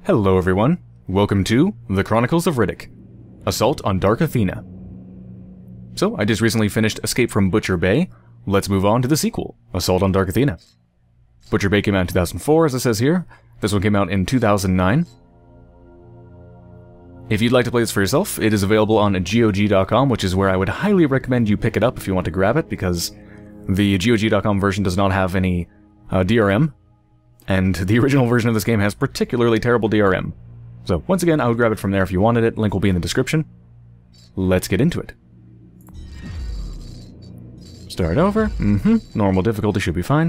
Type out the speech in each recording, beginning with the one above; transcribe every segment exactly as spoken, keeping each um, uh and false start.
Hello everyone, welcome to the Chronicles of Riddick, Assault on Dark Athena. So, I just recently finished Escape from Butcher Bay. Let's move on to the sequel, Assault on Dark Athena. Butcher Bay came out in two thousand four, as it says here. This one came out in two thousand nine. If you'd like to play this for yourself, it is available on G O G dot com, which is where I would highly recommend you pick it up if you want to grab it, because the G O G dot com version does not have any uh, D R M, and the original version of this game has particularly terrible D R M. So, once again, I would grab it from there if you wanted it. Link will be in the description. Let's get into it. Start over. Mm-hmm. Normal difficulty should be fine.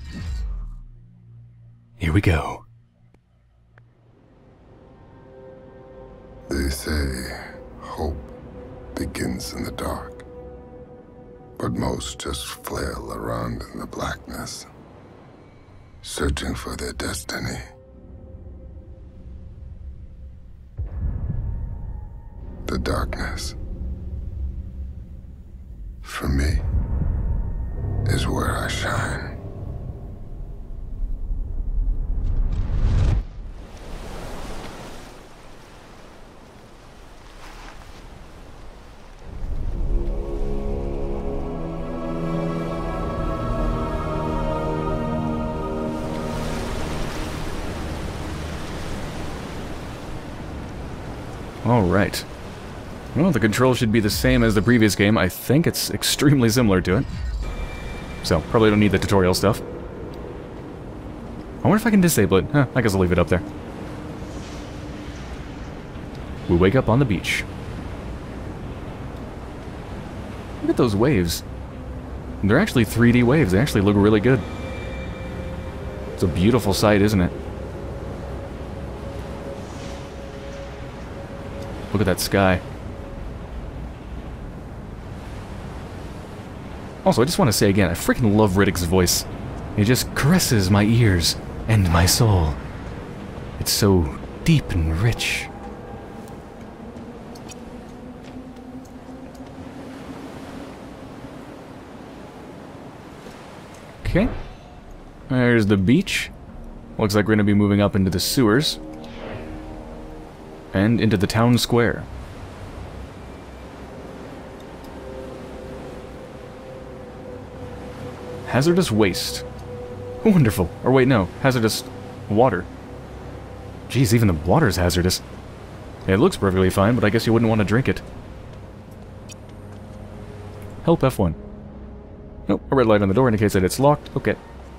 Here we go. They say hope begins in the dark, but most just flail around in the blackness, searching for their destiny. The darkness, for me, is where I shine. Alright. Well, the controls should be the same as the previous game. I think it's extremely similar to it. So, probably don't need the tutorial stuff. I wonder if I can disable it. Huh, I guess I'll leave it up there. We wake up on the beach. Look at those waves. They're actually three D waves. They actually look really good. It's a beautiful sight, isn't it? Look at that sky. Also, I just want to say again, I freaking love Riddick's voice. It just caresses my ears and my soul. It's so deep and rich. Okay. There's the beach. Looks like we're going to be moving up into the sewers. And into the town square. Hazardous waste. Wonderful. Or wait, no. Hazardous water. Jeez, even the water's hazardous. It looks perfectly fine, but I guess you wouldn't want to drink it. Help F one. Nope, a red light on the door indicates that it's locked. Okay.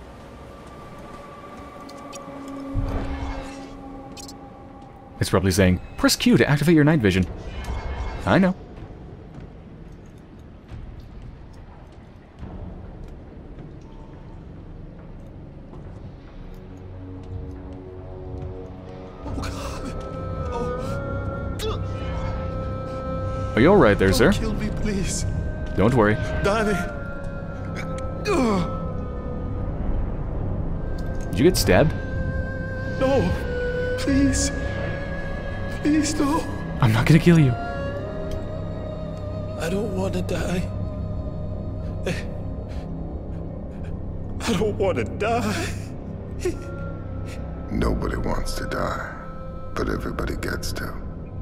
It's probably saying, press Q to activate your night vision. I know. Are you alright there, sir? Don't kill me, please. Don't worry. Danny. Did you get stabbed? No. Please. Please, no. I'm not gonna kill you. I don't want to die. I don't want to die. Nobody wants to die, but everybody gets to.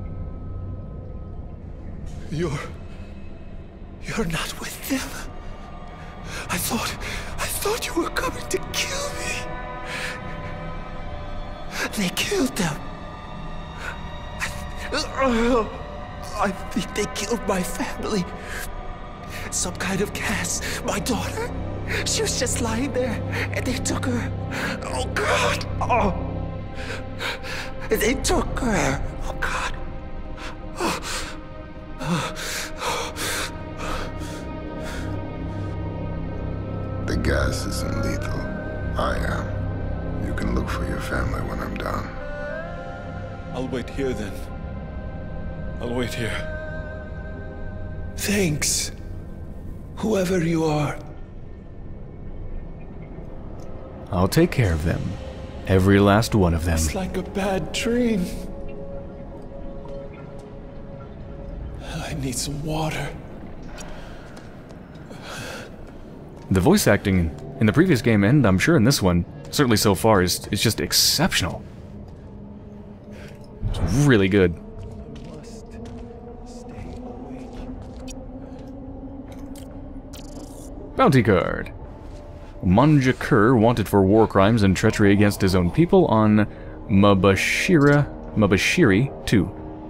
You're... You're not with them. I thought... I thought you were coming to kill me. They killed them. I think they killed my family. Some kind of gas. My daughter, she was just lying there, and they took her. Oh, God. Oh. They took her. Oh, God. Oh. Oh. The gas isn't lethal. I am. You can look for your family when I'm done. I'll wait here then. I'll wait here. Thanks, whoever you are. I'll take care of them. Every last one of them. It's like a bad dream. I need some water. The voice acting in the previous game, and I'm sure in this one, certainly so far, is, is just exceptional. It's really good. Bounty card. Manjakur wanted for war crimes and treachery against his own people on Mabashira, Mabashiri two.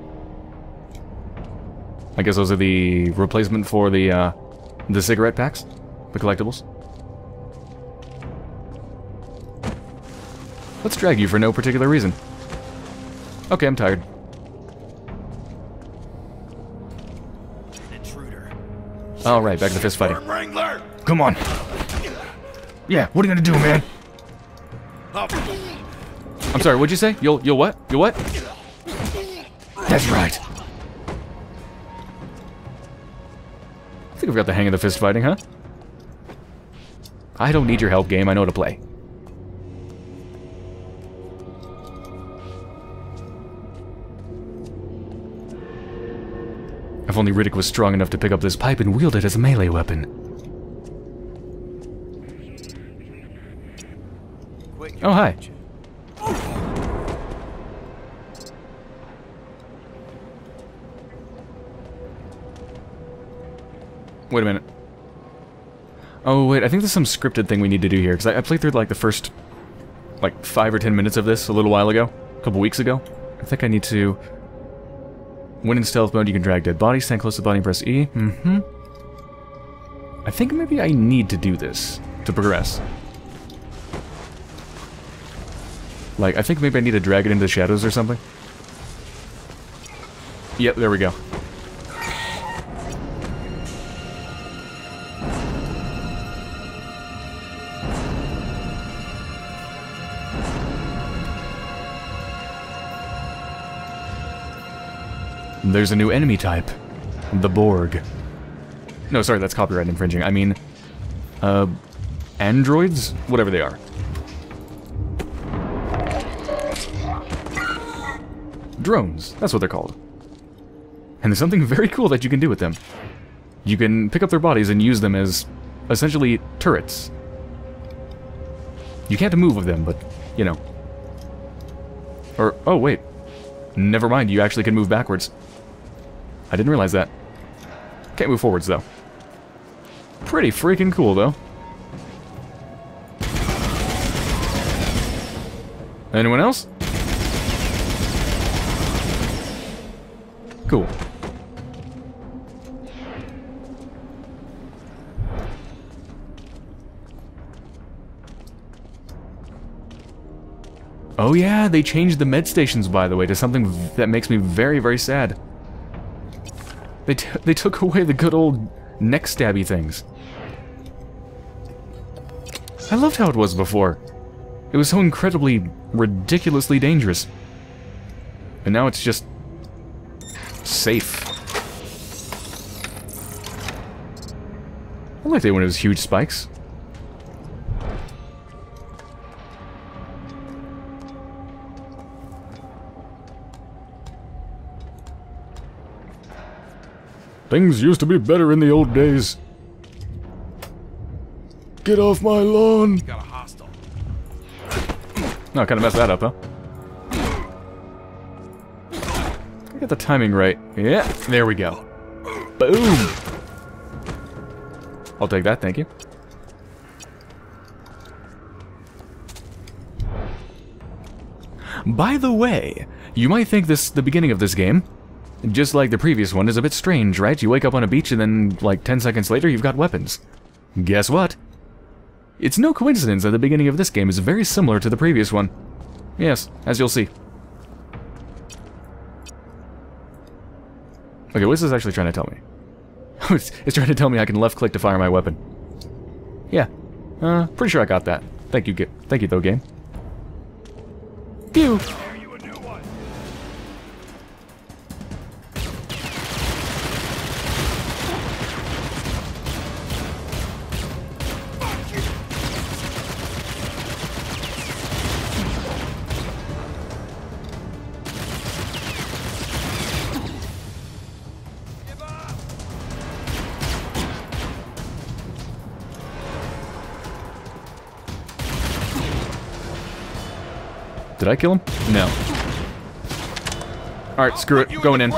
I guess those are the replacement for the uh, the cigarette packs, the collectibles. Let's drag you for no particular reason. Okay, I'm tired. Alright, back to the fist fighting. Come on. Yeah, what are you gonna do, man? I'm sorry, what'd you say? You'll, you'll what? You'll what? That's right. I think I've got the hang of the fist fighting, huh? I don't need your help, game. I know how to play. If only Riddick was strong enough to pick up this pipe and wield it as a melee weapon. Oh, hi. Wait a minute. Oh, wait, I think there's some scripted thing we need to do here, because I, I played through, like, the first, like, five or ten minutes of this a little while ago. A couple weeks ago. I think I need to... When in stealth mode, you can drag dead bodies, stand close to the body and press E. Mm-hmm. I think maybe I need to do this to progress. Like, I think maybe I need to drag it into the shadows or something. Yep, there we go. There's a new enemy type. The Borg. No, sorry, that's copyright infringing. I mean, uh, androids? Whatever they are. Drones. That's what they're called. And there's something very cool that you can do with them. You can pick up their bodies and use them as, essentially, turrets. You can't move with them, but, you know. Or, oh, wait. Never mind, you actually can move backwards. I didn't realize that. Can't move forwards, though. Pretty freaking cool, though. Anyone else? Cool. Oh yeah, they changed the med stations, by the way, to something that makes me very, very sad. They, t they took away the good old neck stabby things. I loved how it was before. It was so incredibly, ridiculously dangerous. And now it's just... safe. I liked it when it was huge spikes. Things used to be better in the old days. Get off my lawn! Got a hostile. No, kind of messed that up, huh? Get the timing right. Yeah, there we go. Boom! I'll take that, thank you. By the way, you might think this the beginning of this game, just like the previous one, is a bit strange, right? You wake up on a beach and then, like, ten seconds later, you've got weapons. Guess what? It's no coincidence that the beginning of this game is very similar to the previous one. Yes, as you'll see. Okay, what is this actually trying to tell me? it's, it's trying to tell me I can left-click to fire my weapon. Yeah. Uh, pretty sure I got that. Thank you, thank you, though, game. Pew! Did I kill him? No. Alright, screw it. Going in.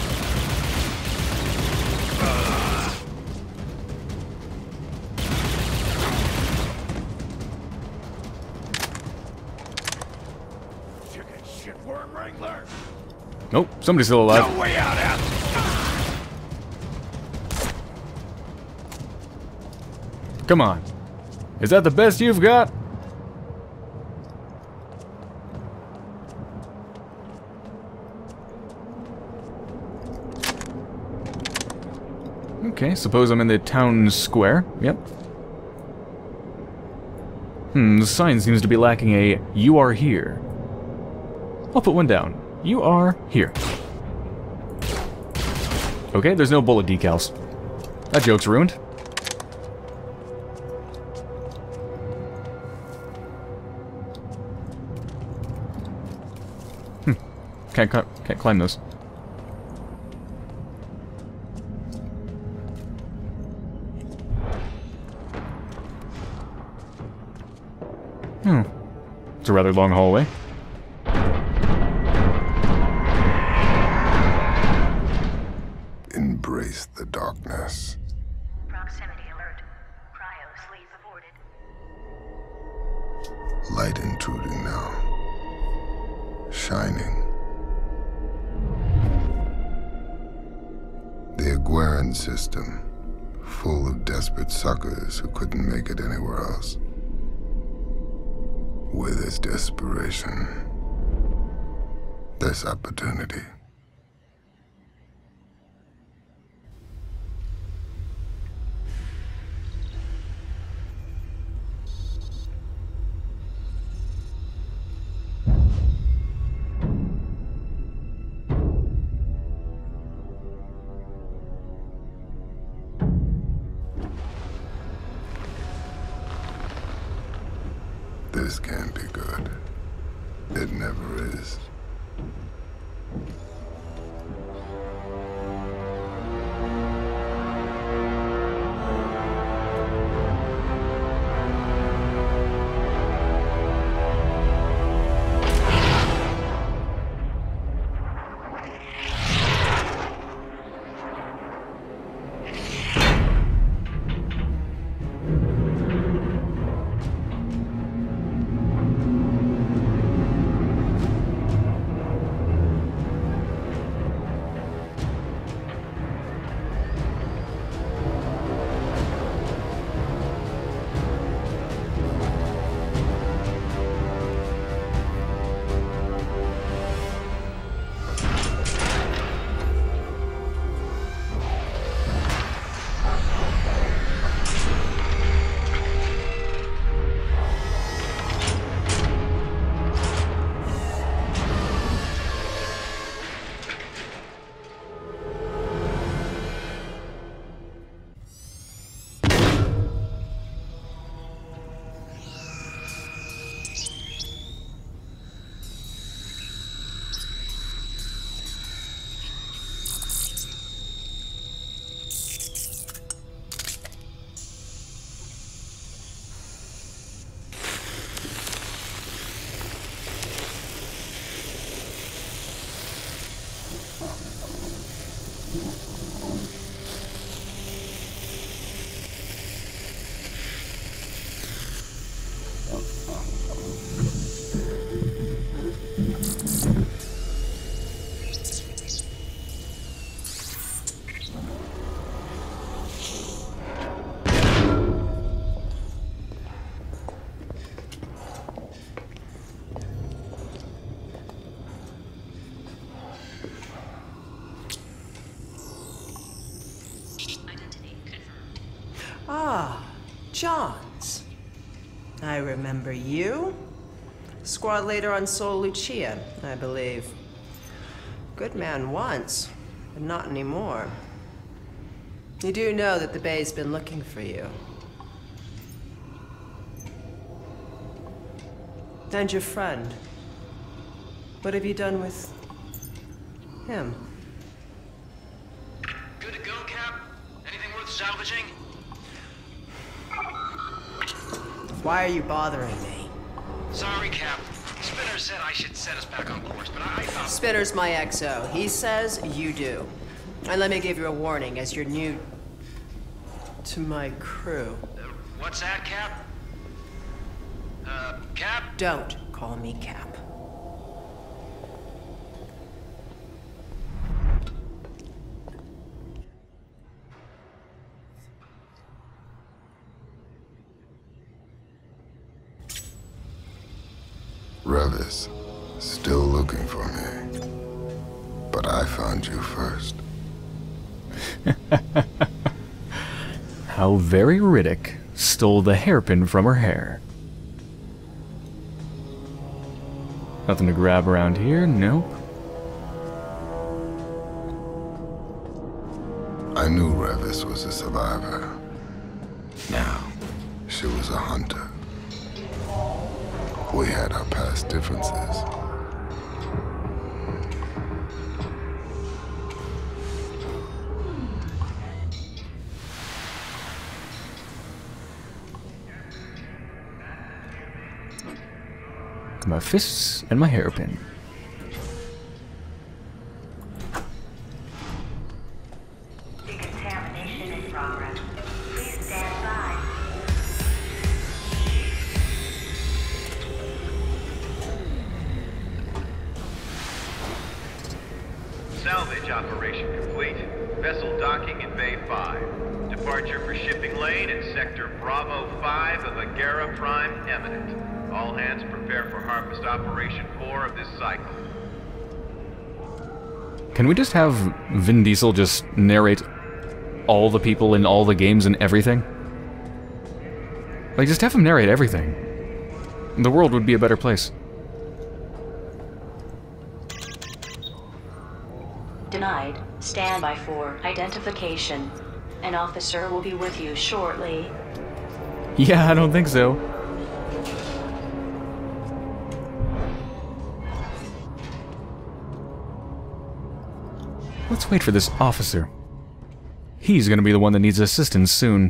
Nope, somebody's still alive. No way out, out. Come on. Is that the best you've got? Okay, suppose I'm in the town square. Yep. Hmm, the sign seems to be lacking a "You are here." I'll put one down. You are here. Okay, there's no bullet decals. That joke's ruined. Hmm. Can't, can't climb those. Hmm. It's a rather long hallway. Embrace the darkness. Proximity alert. Cryo sleep aborted. Light intruding now. Shining. The Aguirre system, full of desperate suckers who couldn't make it anywhere else. With its desperation, there's opportunity. This can't be good. It never is. Ah, Johns. I remember you. Squad leader on Sol Lucia, I believe. Good man once, but not anymore. You do know that the Bay's been looking for you. And your friend. What have you done with him? Good to go, Cap? Anything worth salvaging? Why are you bothering me? Sorry, Cap. It's been Spinner said I should set us back on course, but I, I thought... Spinner's my X O. He says you do. And let me give you a warning as you're new to my crew. Uh, what's that, Cap? Uh, Cap? Don't call me Cap. Revis, still looking for me. But I found you first. How very Riddick stole the hairpin from her hair. Nothing to grab around here, nope. I knew Revis was a survivor. Now, she was a hunter. We had our past differences. My fists and my hairpin. Decontamination in progress. Please stand by. Salvage operation complete. Vessel docking in Bay five. Departure for shipping lane in Sector Bravo five of Agera Prime imminent. All hands prepare for harvest operation four of this cycle. Can we just have Vin Diesel just narrate all the people in all the games and everything? Like, just have him narrate everything. The world would be a better place. Denied. Stand by for identification. An officer will be with you shortly. Yeah, I don't think so. Let's wait for this officer. He's gonna be the one that needs assistance soon.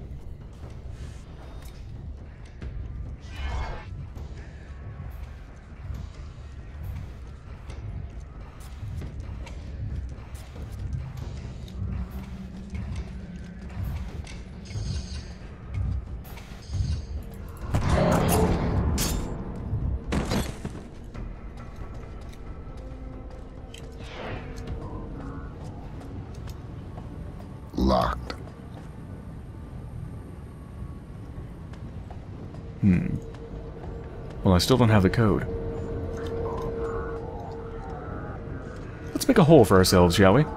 Locked. Hmm. Well, I still don't have the code. Let's make a hole for ourselves, shall we?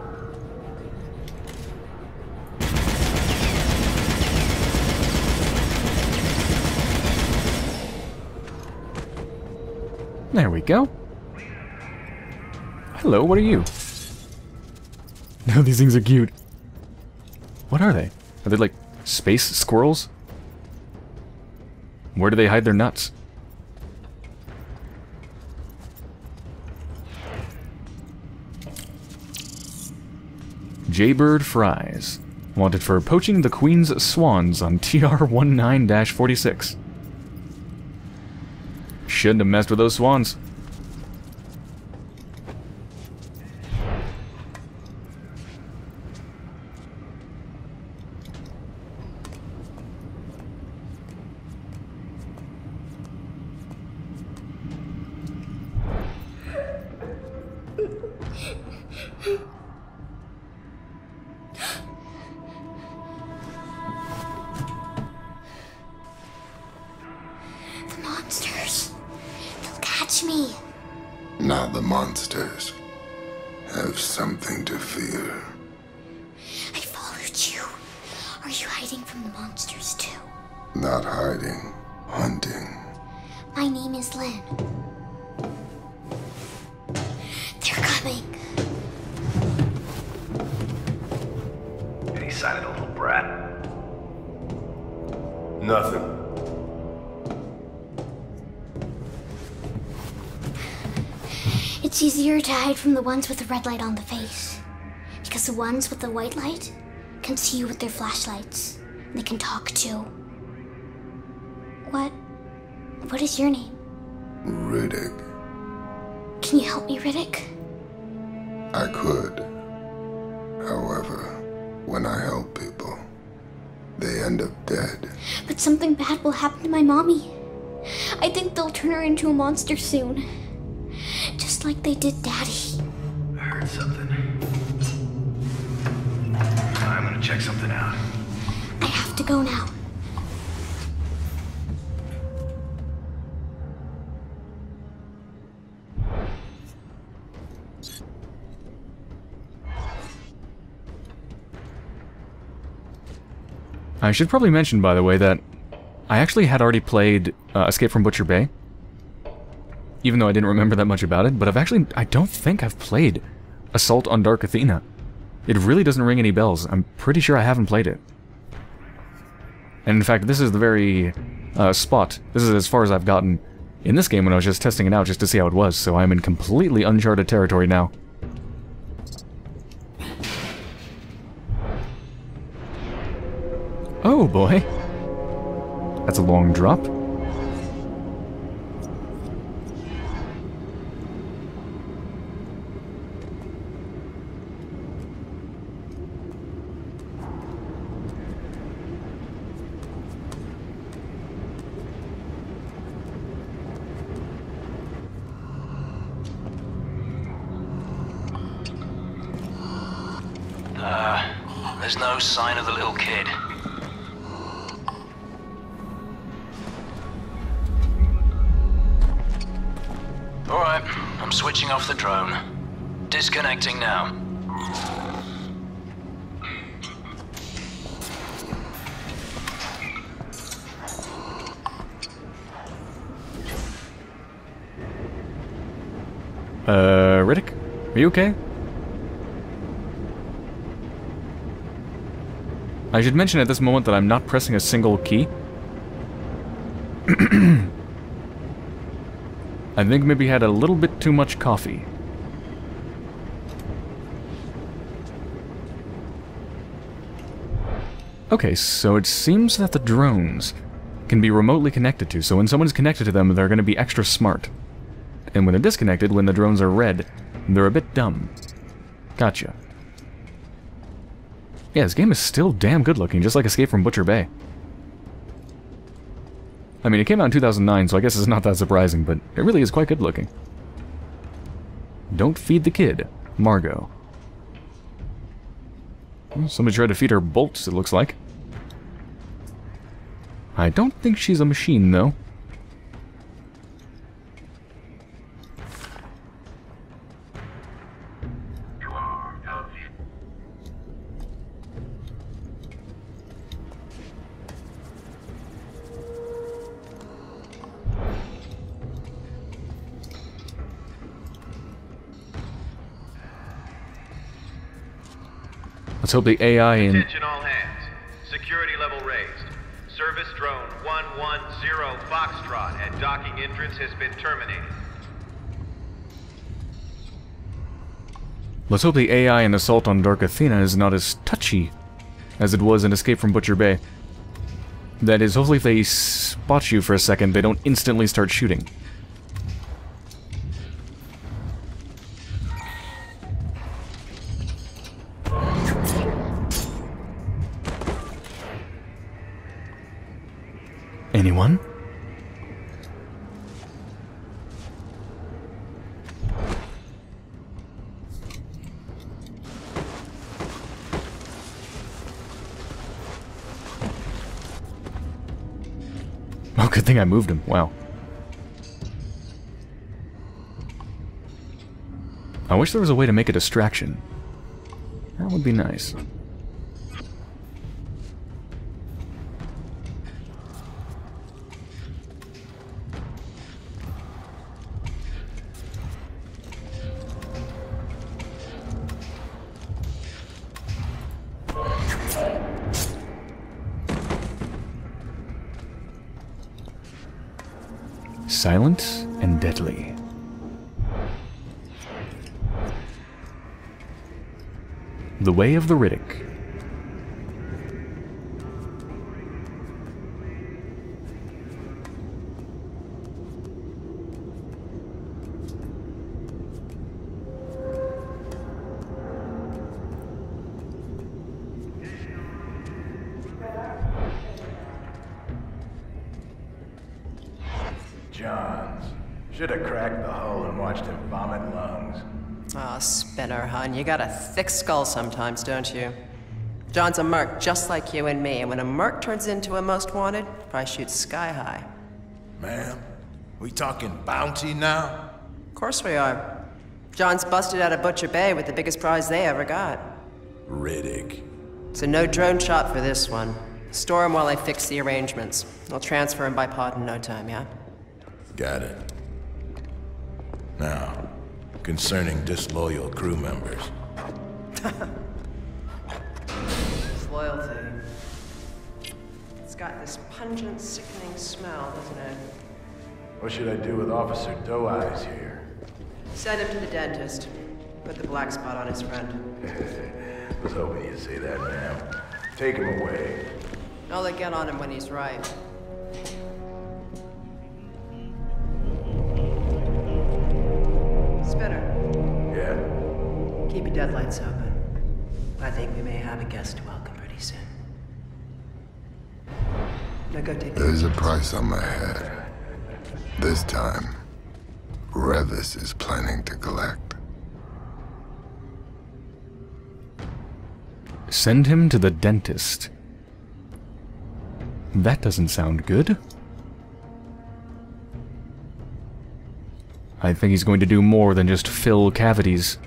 There we go. Hello, what are you? No, these things are cute. What are they? Are they like space squirrels? Where do they hide their nuts? Jaybird fries. Wanted for poaching the Queen's swans on T R nineteen forty-six. Shouldn't have messed with those swans. Me. Now the monsters have something to fear. I followed you. Are you hiding from the monsters too? Not hiding, hunting. My name is Lynn. They're coming. Any sign of the little brat? Nothing. It's easier to hide from the ones with the red light on the face. Because the ones with the white light can see you with their flashlights. And they can talk too. What... what is your name? Riddick. Can you help me, Riddick? I could. However, when I help people, they end up dead. But something bad will happen to my mommy. I think they'll turn her into a monster soon. Just like they did Daddy. I heard something. I'm gonna check something out. I have to go now. I should probably mention, by the way, that I actually had already played uh, Escape from Butcher Bay, even though I didn't remember that much about it, but I've actually, I don't think I've played Assault on Dark Athena. It really doesn't ring any bells. I'm pretty sure I haven't played it. And in fact, this is the very uh, spot, this is as far as I've gotten in this game when I was just testing it out just to see how it was, so I'm in completely uncharted territory now. Oh boy. That's a long drop. Uh, there's no sign of the little kid. Alright, I'm switching off the drone. Disconnecting now. Uh, Riddick? Are you okay? I should mention at this moment that I'm not pressing a single key. I think maybe had a little bit too much coffee. Okay, so it seems that the drones can be remotely connected to, so when someone's connected to them, they're going to be extra smart. And when they're disconnected, when the drones are red, they're a bit dumb. Gotcha. Yeah, this game is still damn good looking, just like Escape from Butcher Bay. I mean, it came out in two thousand nine, so I guess it's not that surprising, but it really is quite good looking. Don't feed the kid, Margot. Well, somebody tried to feed her bolts, it looks like. I don't think she's a machine, though. Let's hope the A I in... Attention all hands. Security level raised. Service drone one one zero Foxtrot at docking entrance has been terminated. Let's hope the A I in Assault on Dark Athena is not as touchy as it was in Escape from Butcher Bay. That is, hopefully if they spot you for a second, they don't instantly start shooting. Anyone? Oh, good thing I moved him. Wow. I wish there was a way to make a distraction. That would be nice. Silent and deadly. The Way of the Riddick. Should have cracked the hull and watched him vomit lungs. Aw, Spinner, hun. You got a thick skull sometimes, don't you? John's a merc just like you and me, and when a merc turns into a most wanted, price shoots sky high. Ma'am, we talking bounty now? Of course we are. John's busted out of Butcher Bay with the biggest prize they ever got. Riddick. So no drone shot for this one. Store him while I fix the arrangements. I'll transfer him by pod in no time, yeah? Got it. Now, concerning disloyal crew members. Disloyalty. It's got this pungent, sickening smell, doesn't it? What should I do with Officer Doe Eyes here? Send him to the dentist. Put the black spot on his friend. Was hoping you'd say that, ma'am. Take him away. I'll get on him when he's right. Spinner. Yeah? Keep your deadlights open. I think we may have a guest to welcome pretty soon. Now go take There's a price on my head. This time, Revis is planning to collect. Send him to the dentist. That doesn't sound good. I think he's going to do more than just fill cavities.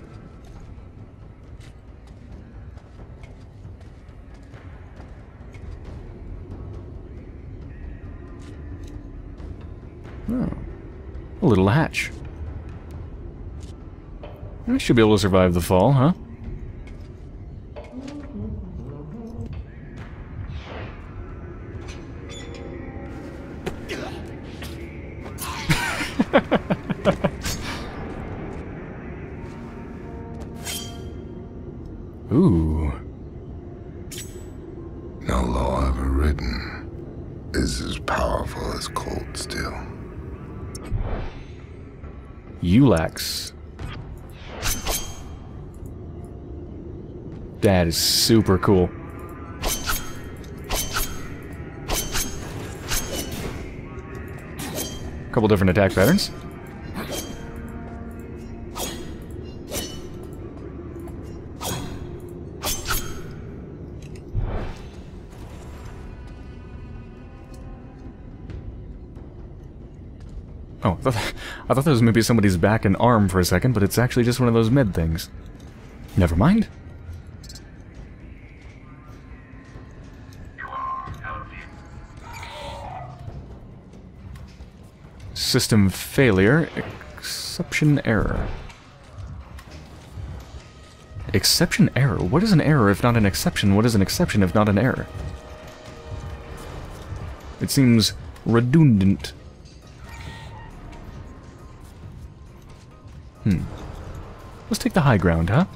Oh. A little hatch. I should be able to survive the fall, huh? Ooh. No law ever written is as powerful as cold steel. Ulax. That is super cool. Couple different attack patterns. Oh, I thought, I thought that was maybe somebody's back and arm for a second, but it's actually just one of those med things. Never mind. System failure. Exception error. Exception error? What is an error if not an exception? What is an exception if not an error? It seems redundant. Hmm. Let's take the high ground, huh?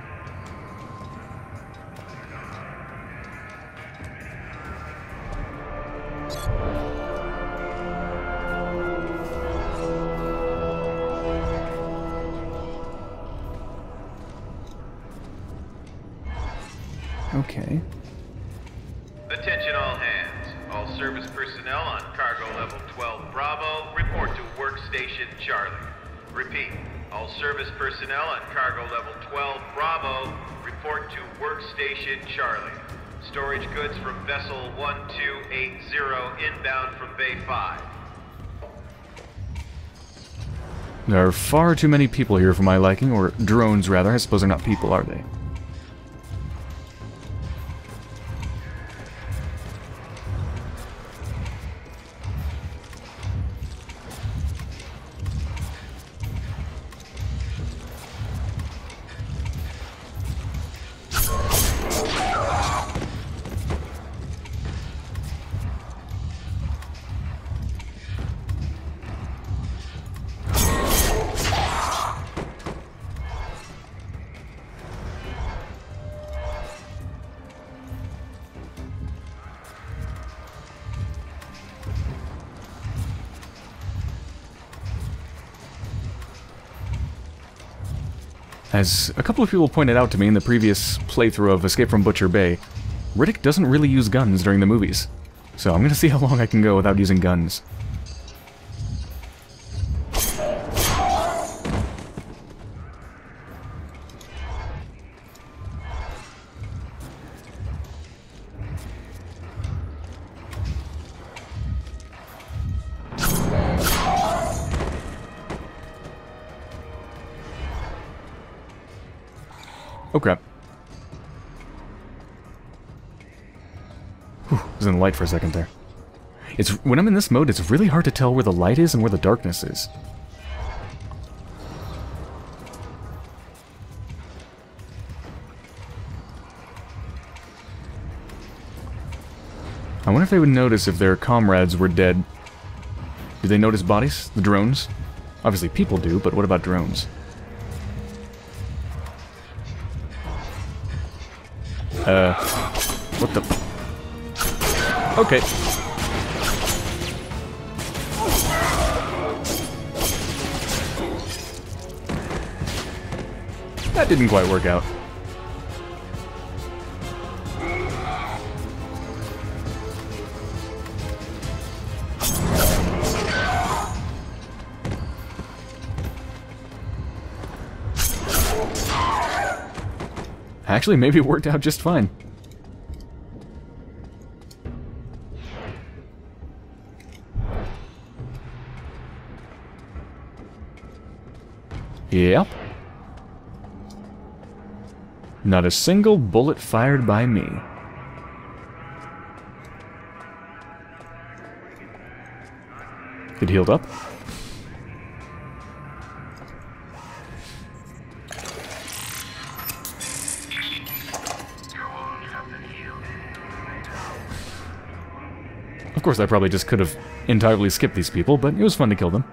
Okay. Attention all hands. All service personnel on cargo level twelve Bravo, report to workstation Charlie. Repeat. All service personnel on cargo level twelve Bravo, report to workstation Charlie. Storage goods from vessel one two eight zero inbound from Bay five. There are far too many people here for my liking, or drones rather. I suppose they're not people, are they? As a couple of people pointed out to me in the previous playthrough of Escape from Butcher Bay, Riddick doesn't really use guns during the movies. So I'm gonna see how long I can go without using guns. Oh crap. Whew, I was in the light for a second there. It's when I'm in this mode, it's really hard to tell where the light is and where the darkness is. I wonder if they would notice if their comrades were dead. Do they notice bodies? The drones? Obviously people do, but what about drones? Uh... What the... Okay. That didn't quite work out. Actually, maybe it worked out just fine. Yep. Not a single bullet fired by me. It healed up. Of course, I probably just could have entirely skipped these people, but it was fun to kill them.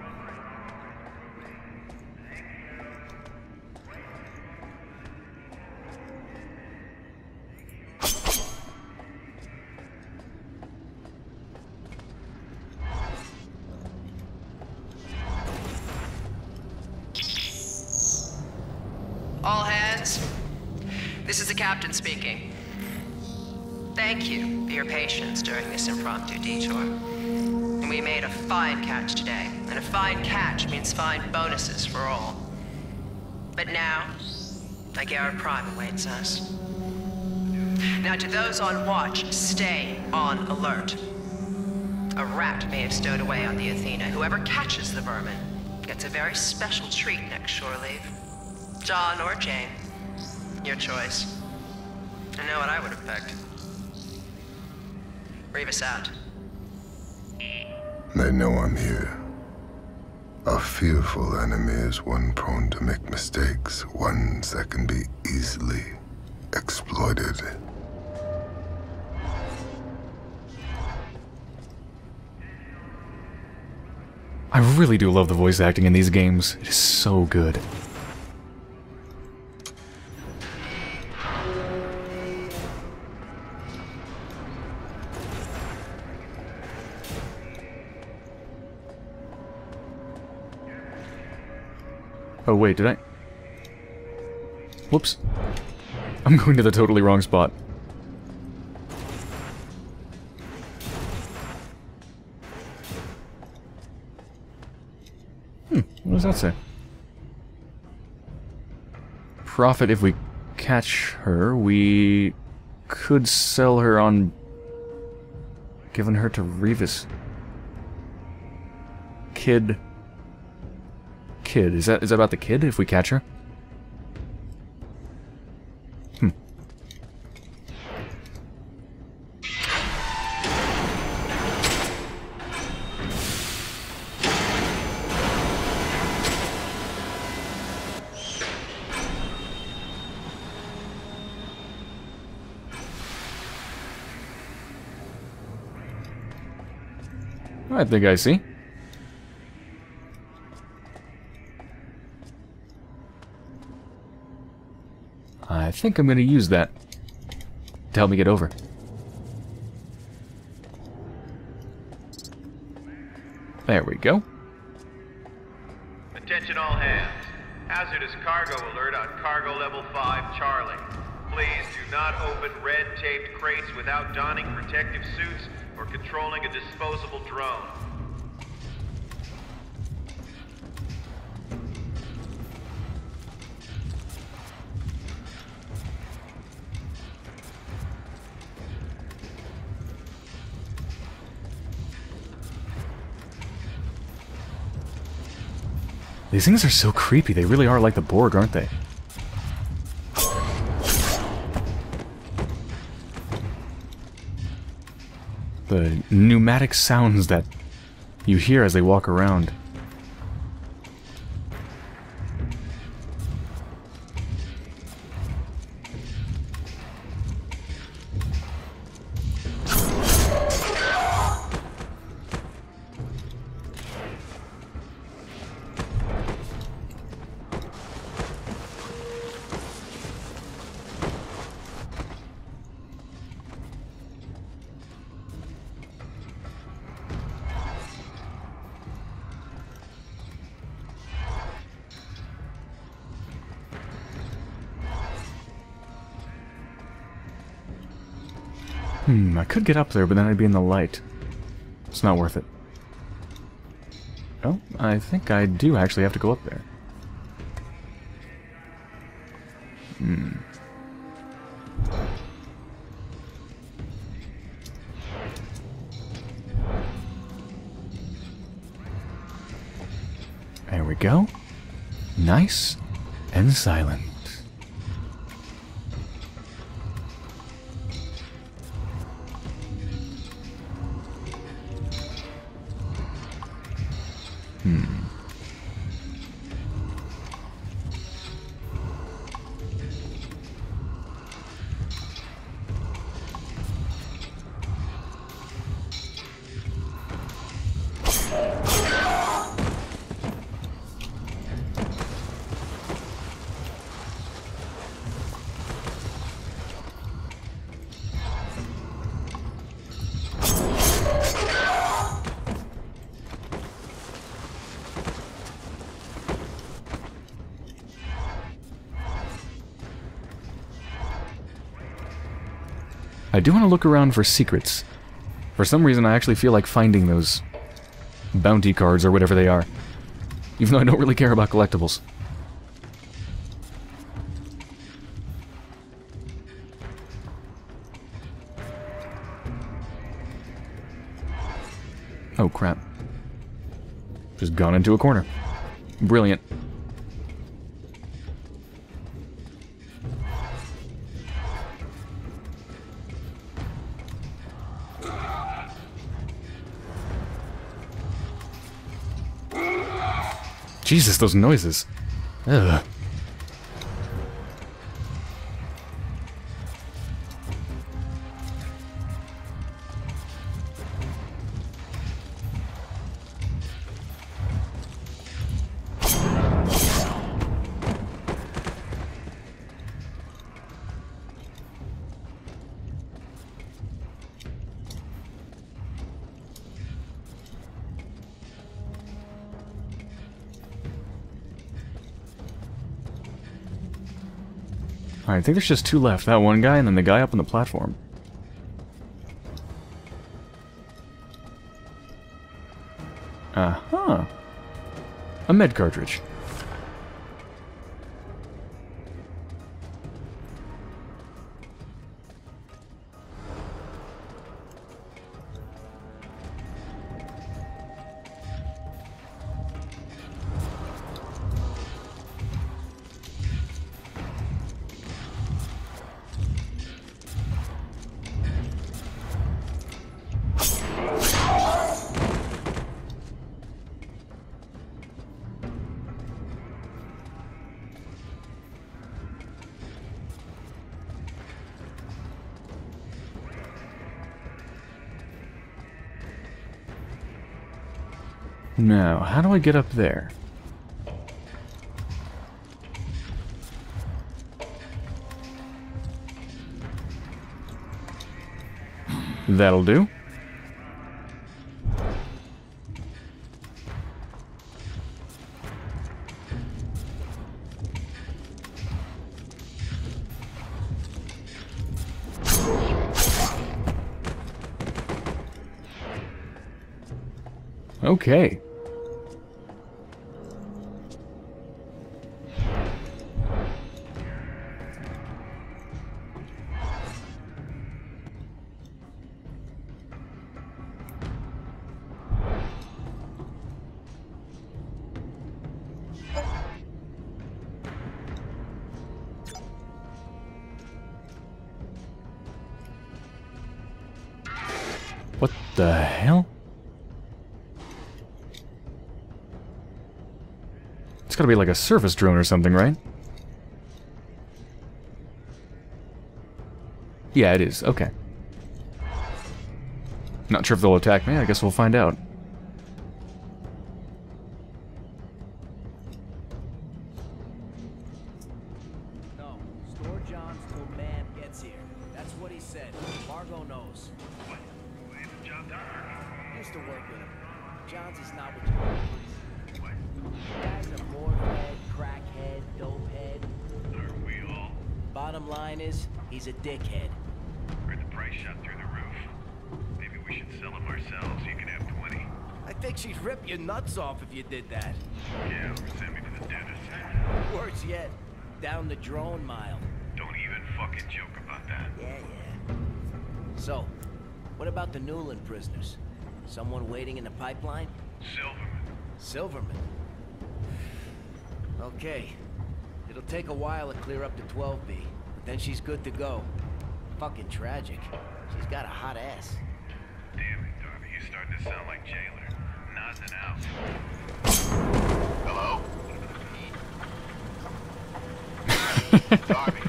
All hands, this is the captain speaking. Thank you for your patience during this impromptu detour. We made a fine catch today, and a fine catch means fine bonuses for all. But now, a Garrett Prime awaits us. Now to those on watch, stay on alert. A rat may have stowed away on the Athena. Whoever catches the vermin gets a very special treat next shore leave. John or Jane, your choice. I know what I would have picked. Revis out. They know I'm here. A fearful enemy is one prone to make mistakes, ones that can be easily exploited. I really do love the voice acting in these games. It is so good. Oh wait, did I? Whoops. I'm going to the totally wrong spot. Hmm, what does that say? Profit if we catch her. We could sell her on... giving her to Revis. Kid... Kid. Is that is that about the kid, if we catch her? Hmm. I think I see. I think I'm going to use that to help me get over. There we go. Attention all hands. Hazardous cargo alert on cargo level five Charlie. Please do not open red-taped crates without donning protective suits or controlling a disposable drone. These things are so creepy. They really are like the Borg, aren't they? The pneumatic sounds that you hear as they walk around. Hmm, I could get up there, but then I'd be in the light. It's not worth it. Oh, I think I do actually have to go up there. Hmm. There we go. Nice and silent. Hmm. I do want to look around for secrets. For some reason, I actually feel like finding those bounty cards or whatever they are. Even though I don't really care about collectibles. Oh, crap. Just gone into a corner. Brilliant. Jesus, those noises. Ugh. Alright, I think there's just two left. That one guy and then the guy up on the platform. Uh-huh. A med cartridge. Now, how do I get up there? That'll do. Okay. What the hell? It's gotta be like a surface drone or something, right? Yeah, it is. Okay. Not sure if they'll attack me. I guess we'll find out. No. Store John's till man gets here. That's what he said. Margot knows. What? Who is John Tucker? Used to work with him. John's is not what you realize. What? The guy's a boarhead, crackhead, dopehead. Are we all? Bottom line is, he's a dickhead. Heard the price shot through the roof. Maybe we should sell them ourselves. You can have twenty. I think she'd rip your nuts off if you did that. Yeah, or send me to the dentist. Worse yet, down the drone mile. Don't even fucking joke about that. Yeah, yeah. So, what about the Newland prisoners? Someone waiting in the pipeline? Silverman. Silverman. Okay. It'll take a while to clear up the twelve B, but then she's good to go. Fucking tragic. She's got a hot ass. Damn it, Darby. You're starting to sound like Jailer. Nothing out. Hello? Darby.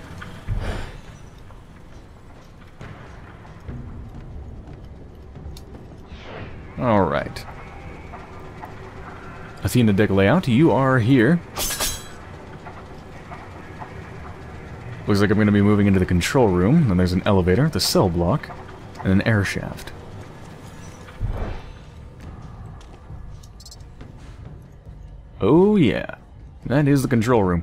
Alright. Athena deck layout, you are here. Looks like I'm going to be moving into the control room. Then there's an elevator, the cell block, and an air shaft. Oh yeah, that is the control room.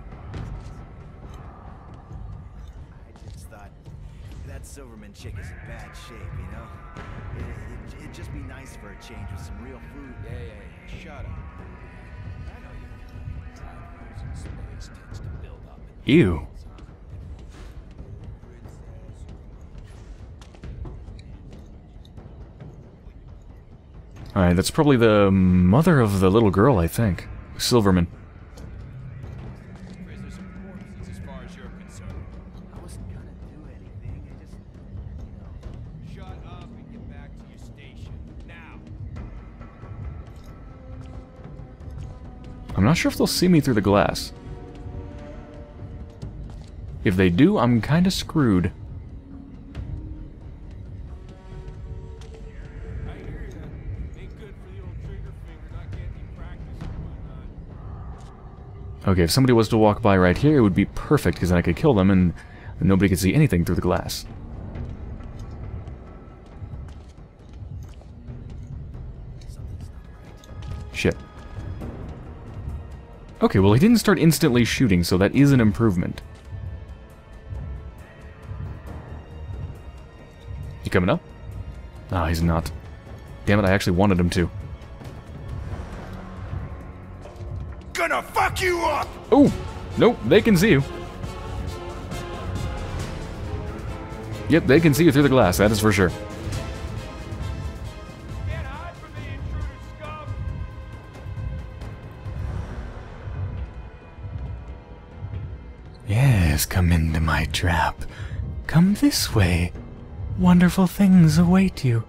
I just thought that Silverman chick is in bad shape, you know? It, it, it'd just be nice for a change with some real food. Yeah, yeah, yeah. Shut up. I know you. Time in space tends to build up. Ew. Alright, that's probably the mother of the little girl, I think. Silverman. Prisoners are corpses as far as you're concerned. I wasn't gonna do anything. I just, you know. Shut up and get back to your station. Now. I'm not sure if they'll see me through the glass. If they do, I'm kinda screwed. Okay, if somebody was to walk by right here, it would be perfect, because then I could kill them and nobody could see anything through the glass. Shit. Okay, well he didn't start instantly shooting, so that is an improvement. He coming up? Ah, he's not. Damn it, I actually wanted him to. Gonna fuck you up! Oh! Nope, they can see you. Yep, they can see you through the glass, that is for sure. Can't hide from the intruder, scum! Yes, come into my trap. Come this way. Wonderful things await you.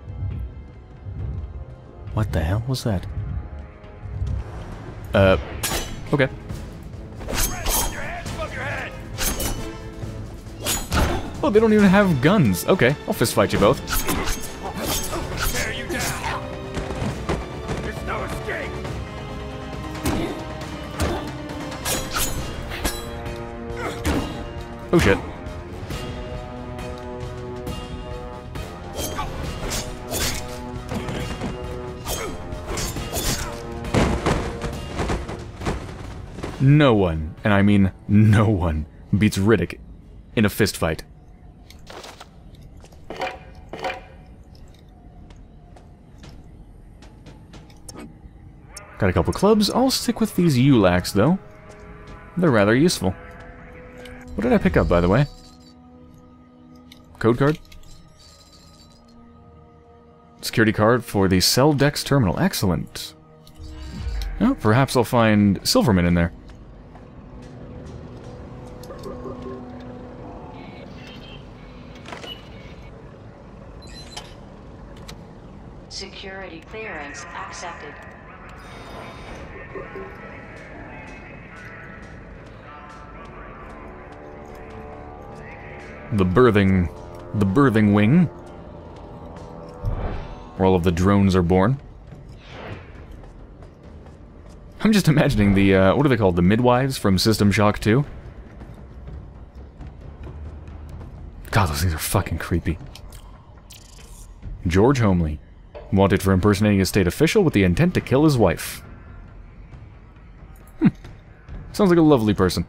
What the hell was that? Uh, okay. Oh, they don't even have guns. Okay, I'll fist fight you both. Tear you down. There's no escape. Oh shit. No one, and I mean no one, beats Riddick in a fist fight. Got a couple clubs. I'll stick with these U LACs, though. They're rather useful. What did I pick up, by the way? Code card? Security card for the Cell Dex terminal. Excellent. Oh, perhaps I'll find Silverman in there. Security clearance accepted. The birthing... the birthing wing. Where all of the drones are born. I'm just imagining the, uh, what are they called? The midwives from System Shock two? God, those things are fucking creepy. George Homely. Wanted for impersonating a state official with the intent to kill his wife. Hmm. Sounds like a lovely person.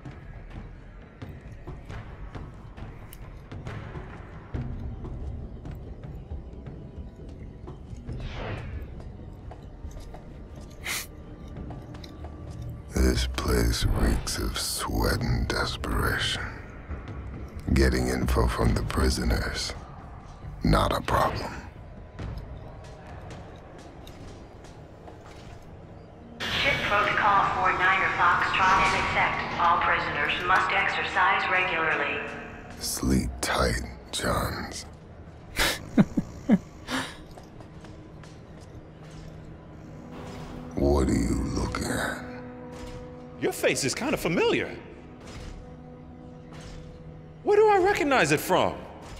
This place reeks of sweat and desperation. Getting info from the prisoners, not a problem. Ship protocol for Niner Foxtrot and accept. All prisoners must exercise regularly. Sleep tight, Johns. What are you looking at? Your face is kind of familiar. Where do I recognize it from?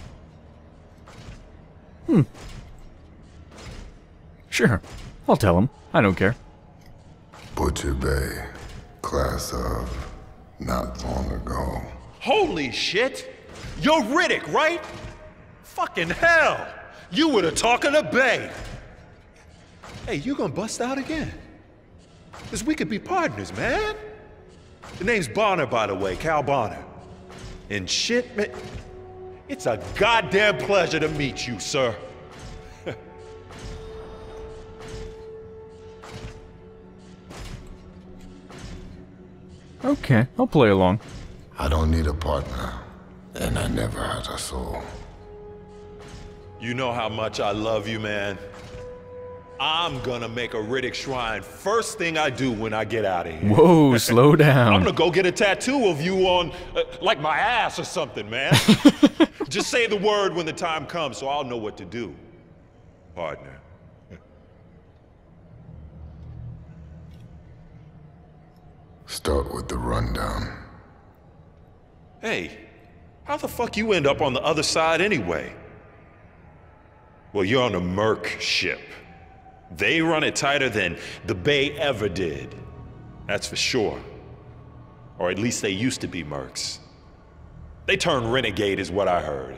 Hmm. Sure. I'll tell him. I don't care. Butcher Bay. Class of not long ago. Holy shit! You're Riddick, right? Fucking hell! You were the talk of the Bay! Hey, you gonna bust out again? Cause we could be partners, man. The name's Bonner, by the way, Cal Bonner. And shit, man, it's a goddamn pleasure to meet you, sir. Okay, I'll play along. I don't need a partner, and I never had a soul. You know how much I love you, man. I'm gonna make a Riddick shrine first thing I do when I get out of here. Whoa, slow down. I'm gonna go get a tattoo of you on, uh, like my ass or something, man. Just say the word when the time comes so I'll know what to do, partner. Start with the rundown. Hey, how the fuck you end up on the other side anyway? Well, you're on a Merc ship. They run it tighter than the Bay ever did. That's for sure. Or at least they used to be Mercs. They turned renegade is what I heard.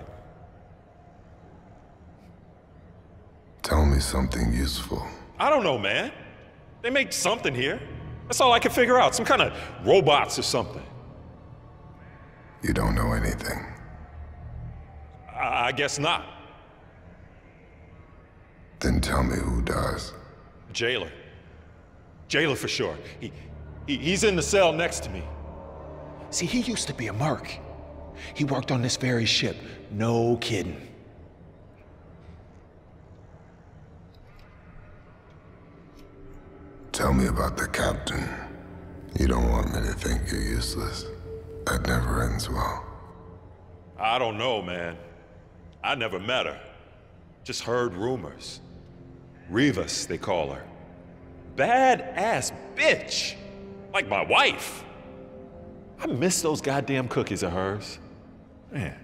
Tell me something useful. I don't know, man. They make something here. That's all I can figure out. Some kind of robots or something. You don't know anything. I, I guess not. Then tell me who does. Jailer. Jailer for sure. He, he, he's in the cell next to me. See, he used to be a Merc. He worked on this very ship. No kidding. Tell me about the captain. You don't want me to think you're useless. That never ends well. I don't know, man. I never met her. Just heard rumors. Rivas, they call her. Bad-ass bitch. Like my wife. I miss those goddamn cookies of hers. Man.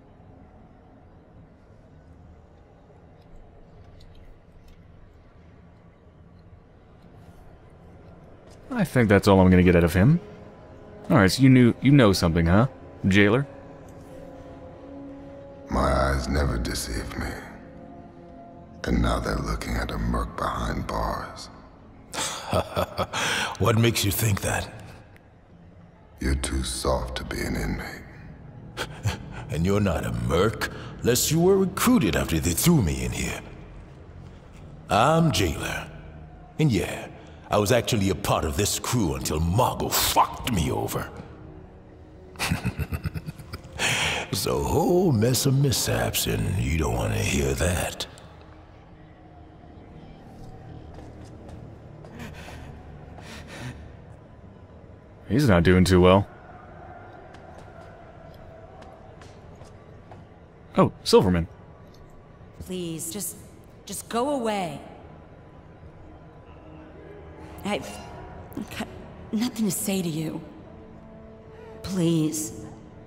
I think that's all I'm gonna get out of him. Alright, so you knew you know something, huh? Jailer? My eyes never deceived me. And now they're looking at a Merc behind bars. What makes you think that? You're too soft to be an inmate. And you're not a Merc, lest you were recruited after they threw me in here. I'm Jailer. And yeah, I was actually a part of this crew until Margot fucked me over. It's a whole mess of mishaps, and you don't want to hear that. He's not doing too well. Oh, Silverman. Please, just... Just go away. I've got nothing to say to you. Please.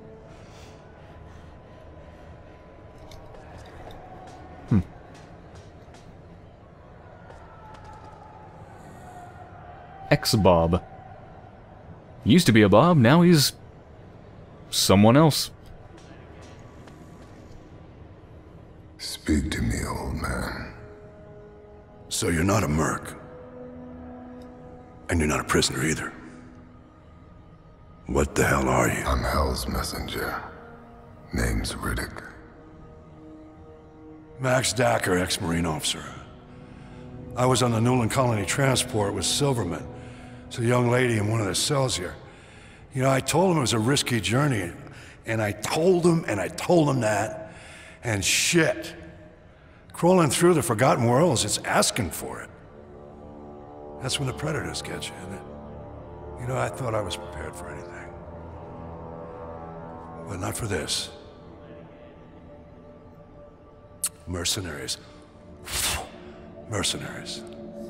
Hmm. Ex-Bob. Used to be a Bob, now he's someone else. Speak to me, old man. So you're not a merc. And you're not a prisoner either. What the hell are you? I'm Hell's messenger. Name's Riddick. Max Dacker, ex-Marine officer. I was on the Newland Colony transport with Silverman. It's a young lady in one of the cells here. You know, I told him it was a risky journey, and I told him, and I told him that, and shit. Crawling through the Forgotten Worlds, it's asking for it. That's when the Predators get you, isn't it? You know, I thought I was prepared for anything. But not for this. Mercenaries. Mercenaries.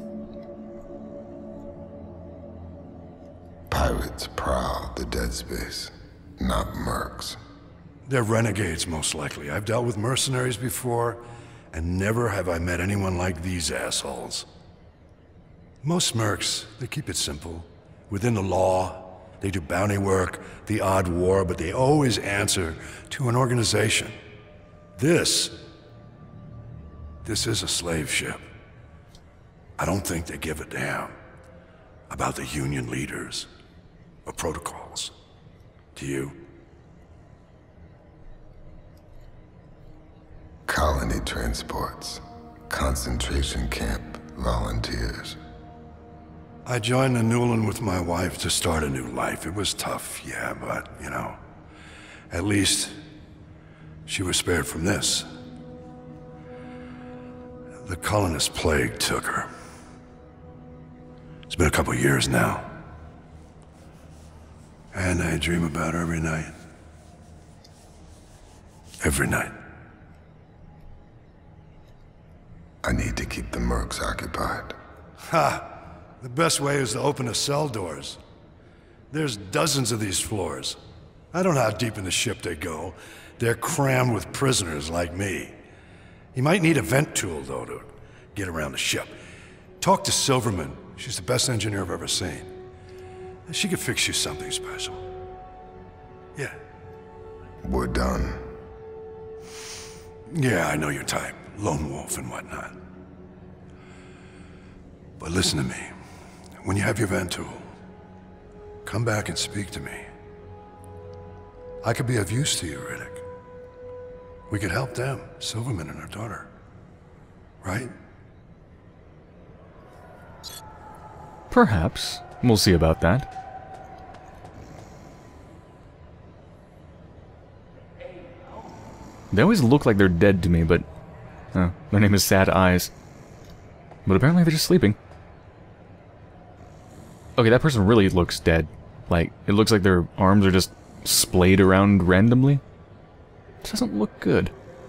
Pirates prowl the dead space, not mercs. They're renegades, most likely. I've dealt with mercenaries before, and never have I met anyone like these assholes. Most mercs, they keep it simple. Within the law, they do bounty work, the odd war, but they always answer to an organization. This, this is a slave ship. I don't think they give a damn about the Union leaders or protocols. Do you? Colony transports, concentration camp, volunteers. I joined the Newland with my wife to start a new life. It was tough, yeah, but, you know, at least she was spared from this. The colonist plague took her. It's been a couple years now. And I dream about her every night. Every night. I need to keep the mercs occupied. Ha! The best way is to open the cell doors. There's dozens of these floors. I don't know how deep in the ship they go. They're crammed with prisoners like me. You might need a vent tool, though, to get around the ship. Talk to Silverman. She's the best engineer I've ever seen. She could fix you something special. Yeah. We're done. Yeah, I know your type. Lone wolf and whatnot. But listen to me. When you have your vent tool, come back and speak to me. I could be of use to you, Riddick. We could help them, Silverman and her daughter. Right? Perhaps. We'll see about that. They always look like they're dead to me, but... Uh, their name is Sad Eyes. But apparently they're just sleeping. Okay, that person really looks dead. Like, it looks like their arms are just splayed around randomly. It doesn't look good.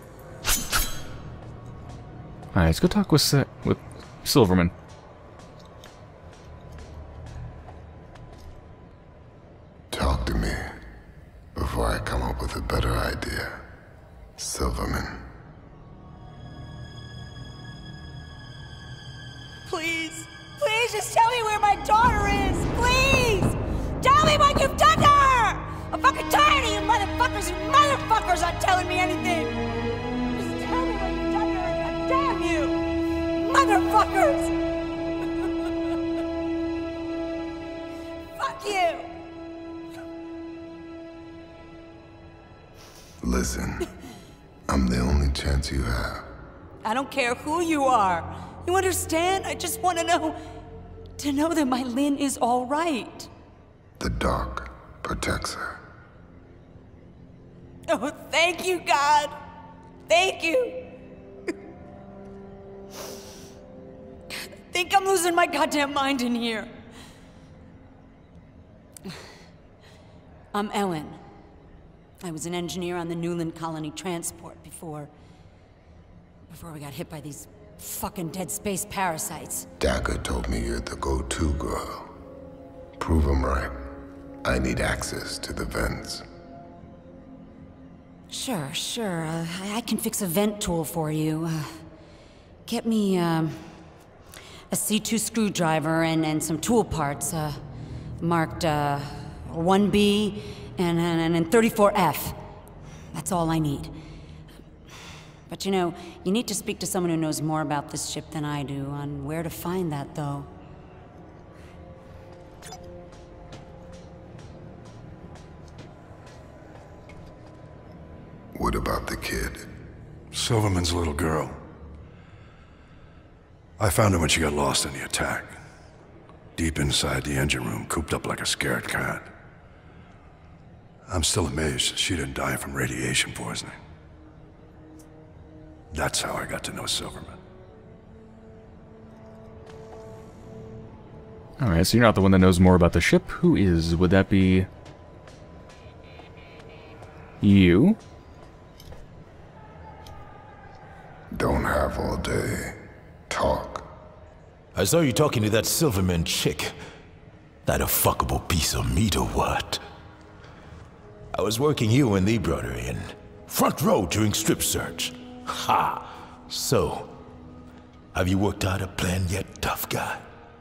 Alright, let's go talk with, Sa with Silverman. Talk to me before I come up with a better idea, Silverman. Please, please just tell me where my daughter is, please! Tell me what you've done to her! I'm fucking tired of you motherfuckers, you motherfuckers not telling me anything! Just tell me what you've done to her, God damn you! Motherfuckers! Fuck you! Listen, I'm the only chance you have. I don't care who you are. You understand? I just want to know... to know that my Lynn is all right. The dark protects her. Oh, thank you, God. Thank you. I think I'm losing my goddamn mind in here. I'm Ellen. I was an engineer on the Newland Colony transport before... before we got hit by these Fucking dead space parasites. Dagger told me you're the go-to girl. Prove him right. I need access to the vents. Sure, sure. Uh, I can fix a vent tool for you. Uh, get me, um... a C two screwdriver and, and some tool parts, uh... marked, uh... one B and, and, and thirty-four F. That's all I need. But you know, you need to speak to someone who knows more about this ship than I do on where to find that, though. What about the kid? Silverman's little girl. I found her when she got lost in the attack. Deep inside the engine room, cooped up like a scared cat. I'm still amazed she didn't die from radiation poisoning. That's how I got to know Silverman. Alright, so you're not the one that knows more about the ship. Who is? Would that be... you? Don't have all day. Talk. I saw you talking to that Silverman chick. That a fuckable piece of meat or what? I was working here when they brought her in. Front row during strip search. Ha! So, have you worked out a plan yet, tough guy?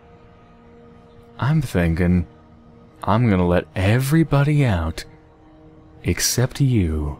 I'm thinking I'm gonna let everybody out except you.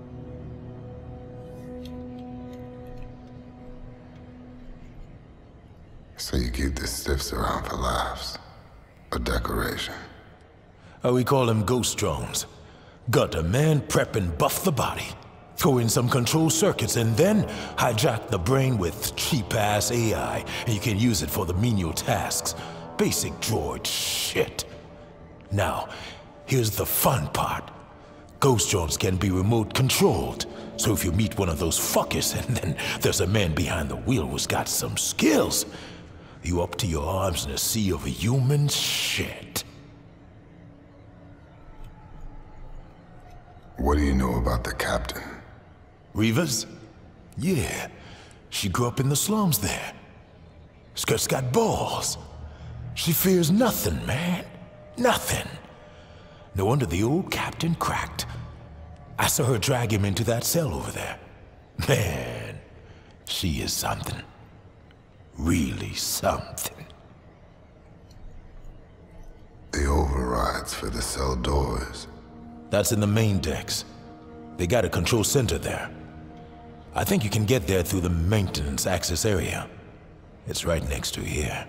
So you keep the stiffs around for laughs. A decoration. Oh, we call them ghost drones. Got a man prep and buff the body. Throw in some control circuits and then hijack the brain with cheap-ass A I, and you can use it for the menial tasks. Basic droid shit. Now, here's the fun part. Ghost drones can be remote controlled. So if you meet one of those fuckers and then there's a man behind the wheel who's got some skills, you up to your arms in a sea of human shit. What do you know about the captain? Rivas? Yeah. She grew up in the slums there. Skirt's got balls. She fears nothing, man. Nothing. No wonder the old captain cracked. I saw her drag him into that cell over there. Man, she is something. Really something. The overrides for the cell doors. That's in the main decks. They got a control center there. I think you can get there through the maintenance access area. It's right next to here.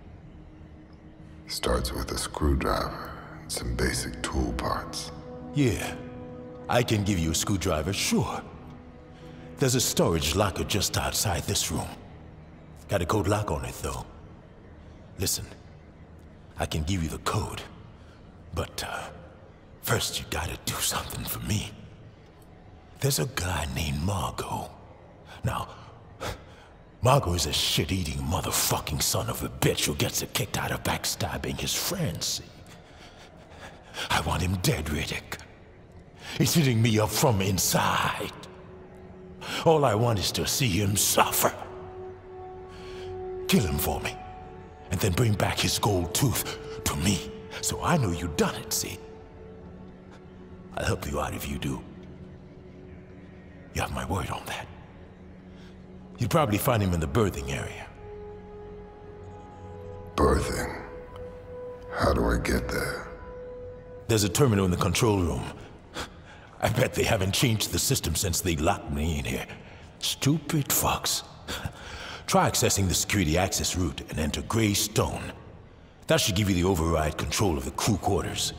Starts with a screwdriver and some basic tool parts. Yeah. I can give you a screwdriver, sure. There's a storage locker just outside this room. Got a code lock on it, though. Listen, I can give you the code, but uh, first you gotta do something for me. There's a guy named Margot. Now, Margot is a shit-eating motherfucking son of a bitch who gets it kicked out of backstabbing his friends, see? I want him dead, Riddick. He's eating me up from inside. All I want is to see him suffer. Kill him for me, and then bring back his gold tooth to me, so I know you done it, see? I'll help you out if you do. You have my word on that. You'd probably find him in the berthing area. Berthing? How do I get there? There's a terminal in the control room. I bet they haven't changed the system since they locked me in here. Stupid fucks. Try accessing the security access route and enter Gray Stone. That should give you the override control of the crew quarters.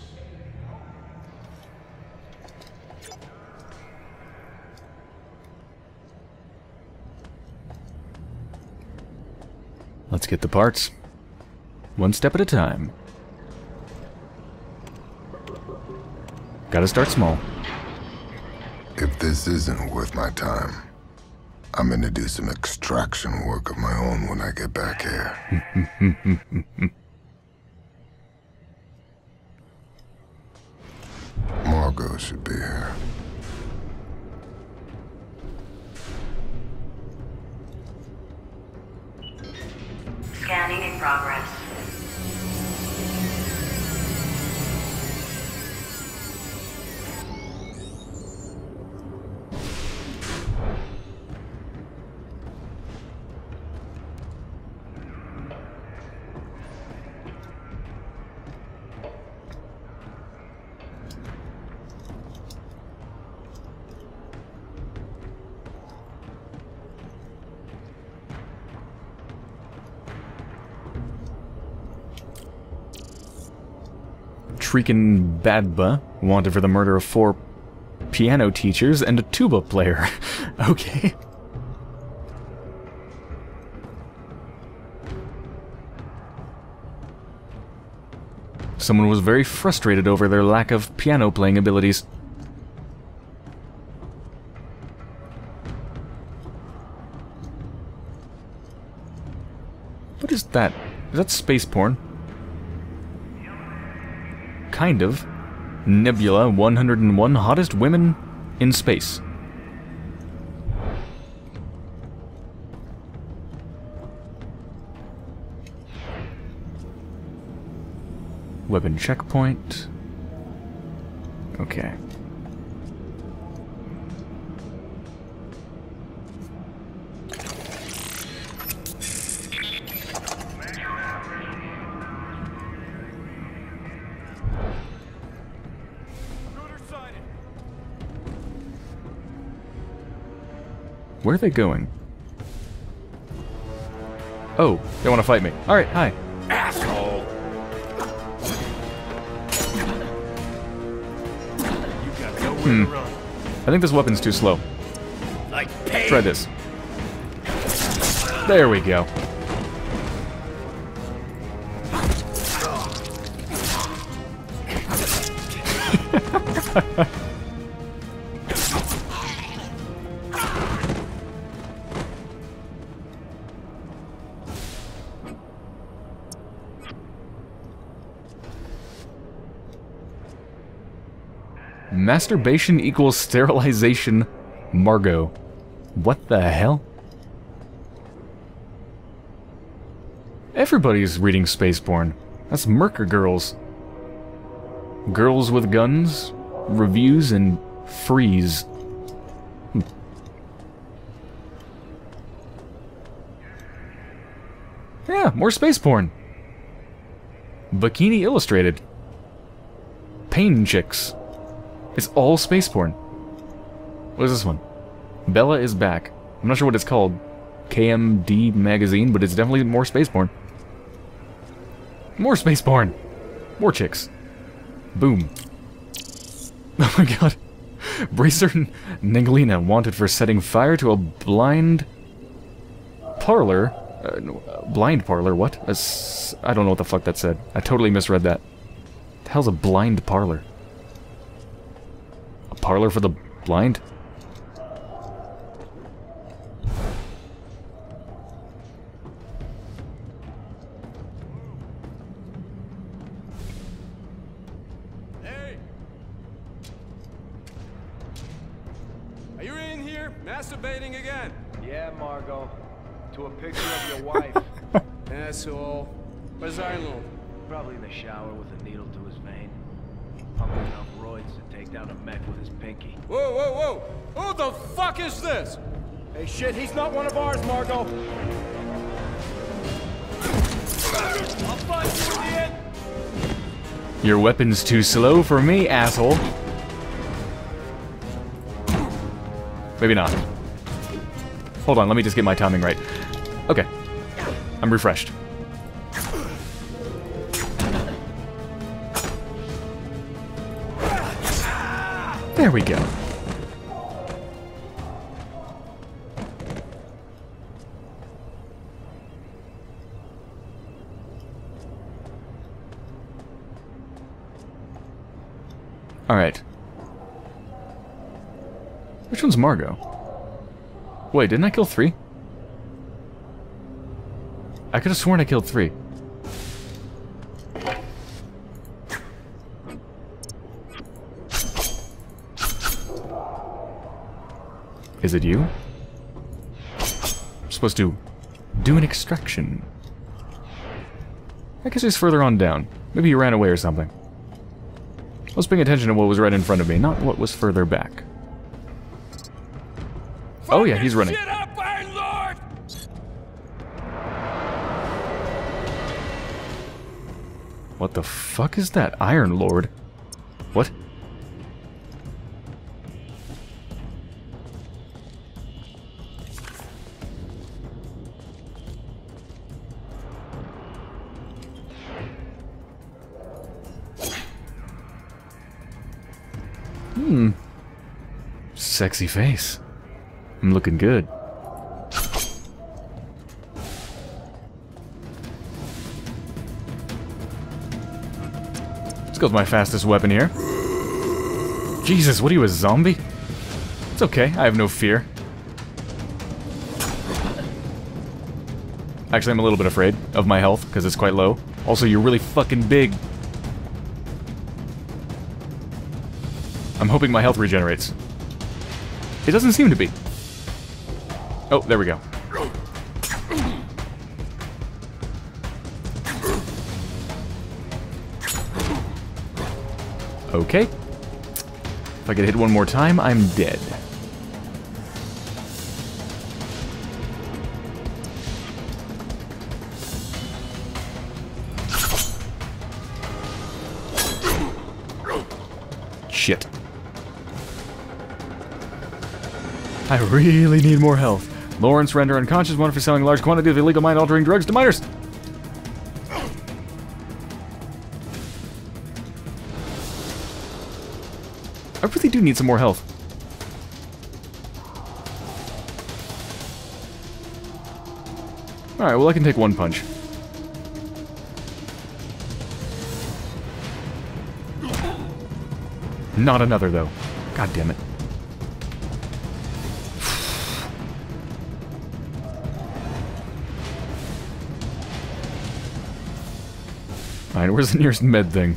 Let's get the parts. One step at a time. Gotta start small. If this isn't worth my time, I'm gonna do some extraction work of my own when I get back here. Margot should be here. shrieking Badba, wanted for the murder of four piano teachers and a tuba player. Okay. Someone was very frustrated over their lack of piano playing abilities. What is that? Is that space porn? Kind of. Nebula, one hundred and one hottest women in space. Weapon checkpoint. Okay. Where are they going? Oh, they want to fight me. Alright, hi. Asshole! Hmm. I think this weapon's too slow. Like pain. Try this. There we go. Masturbation equals sterilization, Margot. What the hell? Everybody's reading space porn. That's Merker girls. Girls with guns, reviews, and freeze. Hmm. Yeah, more space porn. Bikini Illustrated. Pain chicks. It's all space porn. What is this one? Bella is back. I'm not sure what it's called. K M D magazine, but it's definitely more space porn. More space porn. More chicks. Boom. Oh my god. Bracer Ningalina wanted for setting fire to a blind parlor. Uh, no, uh, blind parlor, what? A s I don't know what the fuck that said. I totally misread that. What the hell's a blind parlor? A parlor for the blind? Hey! Are you in here masturbating again? Yeah, Margot. To a picture of your wife. Asshole. Where's Arnold? Probably in the shower with a needle to his vein. Pumping enough roids to take down a mech with his pinky. Whoa, whoa, whoa! Who the fuck is this? Hey, shit, he's not one of ours, Margot! I'll find you in the end! Your weapon's too slow for me, asshole. Maybe not. Hold on, let me just get my timing right. Okay. I'm refreshed. There we go. Alright. Which one's Margot? Wait, didn't I kill three? I could have sworn I killed three. Is it you? I'm supposed to do an extraction. I guess he's further on down. Maybe he ran away or something. I was paying attention to what was right in front of me, not what was further back. Oh yeah, he's running. What the fuck is that? Iron Lord? What? Hmm. Sexy face. I'm looking good. Let's go with my fastest weapon here. Jesus, what are you, a zombie? It's okay, I have no fear. Actually, I'm a little bit afraid of my health, because it's quite low. Also, you're really fucking big. I'm hoping my health regenerates. It doesn't seem to be. Oh, there we go. Okay. If I get hit one more time, I'm dead. Shit. I really need more health. Lawrence render unconscious, wanted for selling a large quantity of illegal mind-altering drugs to minors. I really do need some more health. Alright, well I can take one punch. Not another, though. God damn it. Alright, where's the nearest med thing?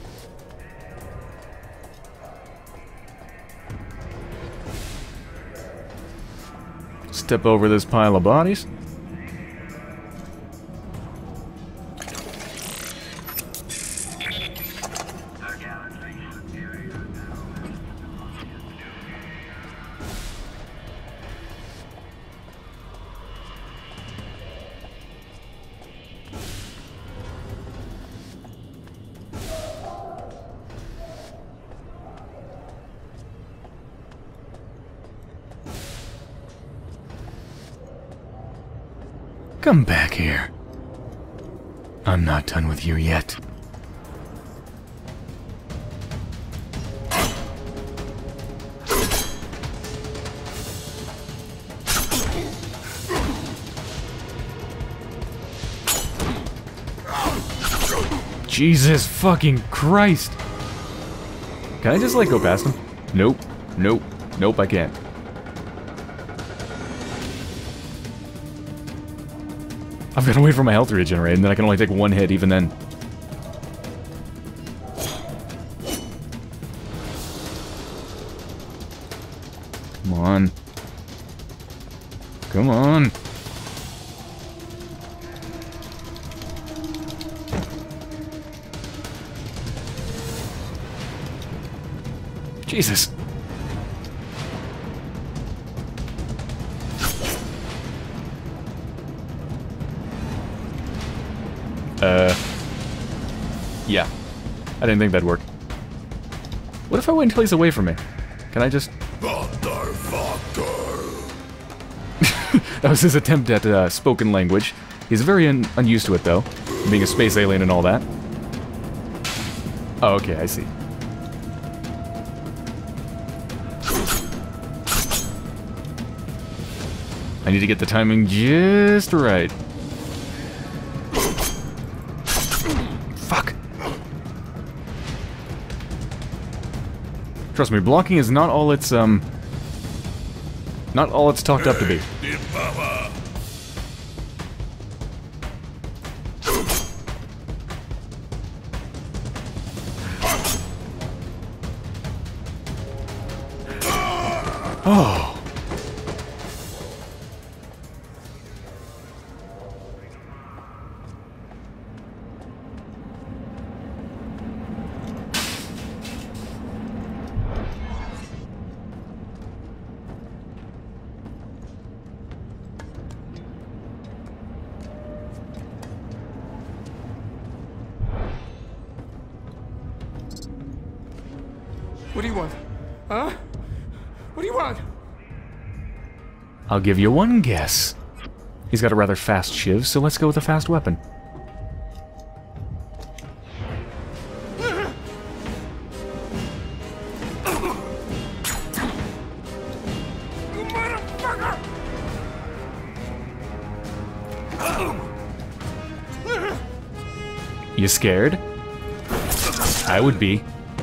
Step over this pile of bodies. Come back here. I'm not done with you yet. Jesus fucking Christ! Can I just, like, go past him? Nope. Nope. Nope, I can't. I've got to wait for my health to regenerate, and then I can only take one hit even then. Come on. Come on. Jesus. Uh, yeah. I didn't think that'd work. What if I wait until he's away from me? Can I just... That was his attempt at uh, spoken language. He's very un unused to it, though, being a space alien and all that. Oh, okay, I see. I need to get the timing just right. Fuck. Trust me, blocking is not all it's, um... not all it's talked up to be. Oh. What do you want? Huh? What do you want? I'll give you one guess. He's got a rather fast shiv, so let's go with a fast weapon. You scared? I would be.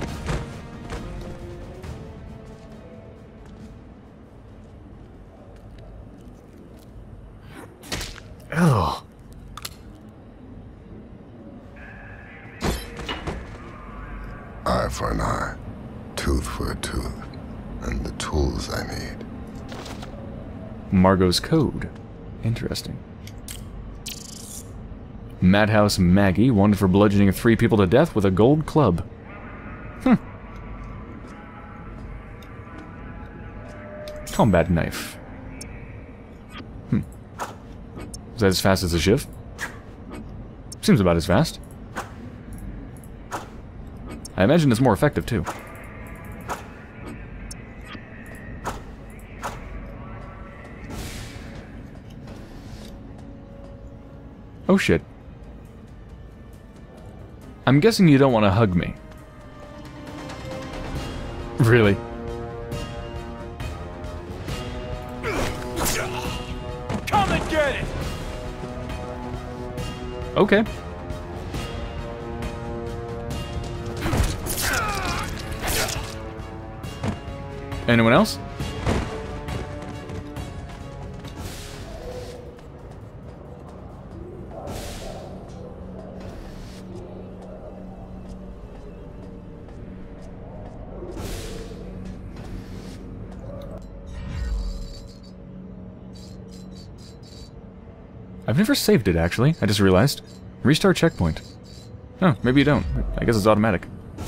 Oh. Eye for an eye, tooth for a tooth, and the tools I need. Margot's code. Interesting. Madhouse Maggie, wanted for bludgeoning three people to death with a gold club. Hmm. Combat knife. Hmm. Is that as fast as a shiv? Seems about as fast. I imagine it's more effective, too. Oh shit. I'm guessing you don't want to hug me. Really? Come and get it! Okay. Anyone else? I've never saved it, actually. I just realized. Restart checkpoint. Oh, maybe you don't. I guess it's automatic.